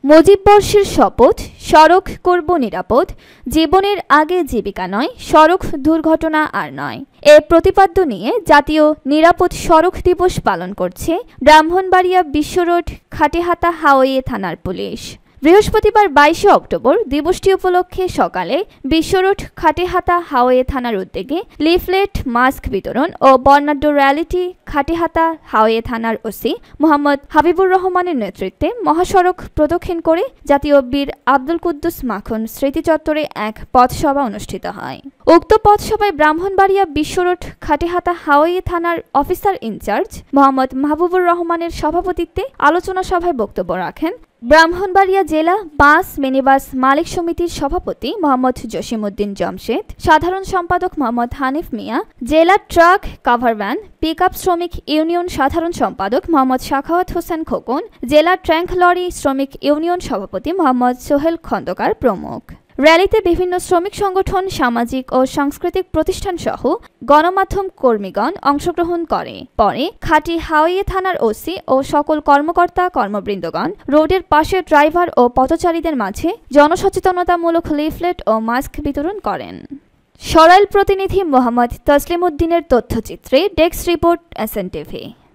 মুজিববর্ষের শপথ, সড়ক করব নিরাপদ, জীবনের আগে জীবিকা নয়, সড়ক দুর্ঘটনা আর নয়। এ প্রতিপাদ্য নিয়ে জাতীয় নিরাপদ সড়ক দিবস পালন করছে ব্রাহ্মণবাড়িয়া বিশ্ব রোড খাটিহাতা হাওয়ে থানার পুলিশ। বৃহস্পতিবার 22 অক্টোবর দিবসটি উপলক্ষে সকালে বিশ্ব রোড খাটিহাতা হাওয়ে থানার উদ্যোগে লিফলেট, মাস্ক বিতরণ ও বর্ণাঢ্য র্যালিটি খাটিহাতা হাওয়ে থানার ওসি মোহাম্মদ হাবিবুর রহমানের নেতৃত্বে মহাসড়ক প্রদক্ষিণ করে জাতীয় বীর আব্দুল কুদ্দুস মাখন স্মৃতি চত্বরে এক পথসভা অনুষ্ঠিত হয়। উক্ত পথসভায় ব্রাহ্মণবাড়িয়া বিশ্ব রোড খাটিহাতা হাওয়ে থানার অফিসার ইনচার্জ মোহাম্মদ মাহবুবুর রহমানের সভাপতিত্বে আলোচনা সভায় বক্তব্য রাখেন ব্রাহ্মণবাড়িয়া জেলা বাস মিনিবাস মালিক সমিতির সভাপতি মোহাম্মদ জসিমউদ্দিন জমশেদ, সাধারণ সম্পাদক মোহাম্মদ হানিফ মিয়া, জেলা ট্রাক কাভারভ্যান পিকআপ শ্রমিক ইউনিয়ন সাধারণ সম্পাদক মোহাম্মদ সাখাওয়াত হোসেন খোকন, জেলা ট্যাঙ্ক লরি শ্রমিক ইউনিয়ন সভাপতি মোহাম্মদ সোহেল খন্দকার প্রমুখ। র্যালিতে বিভিন্ন শ্রমিক সংগঠন, সামাজিক ও সাংস্কৃতিক প্রতিষ্ঠান সহ গণমাধ্যম কর্মীগণ অংশগ্রহণ করে। পরে খাটি হাওয়ে থানার ওসি ও সকল কর্মকর্তা কর্মবৃন্দগণ রোডের পাশে ড্রাইভার ও পথচারীদের মাঝে জনসচেতনতামূলক লিফলেট ও মাস্ক বিতরণ করেন। সরাইল প্রতিনিধি মোহাম্মদ তসলিম উদ্দিনের তথ্যচিত্রে ডেস্ক রিপোর্ট SNTV।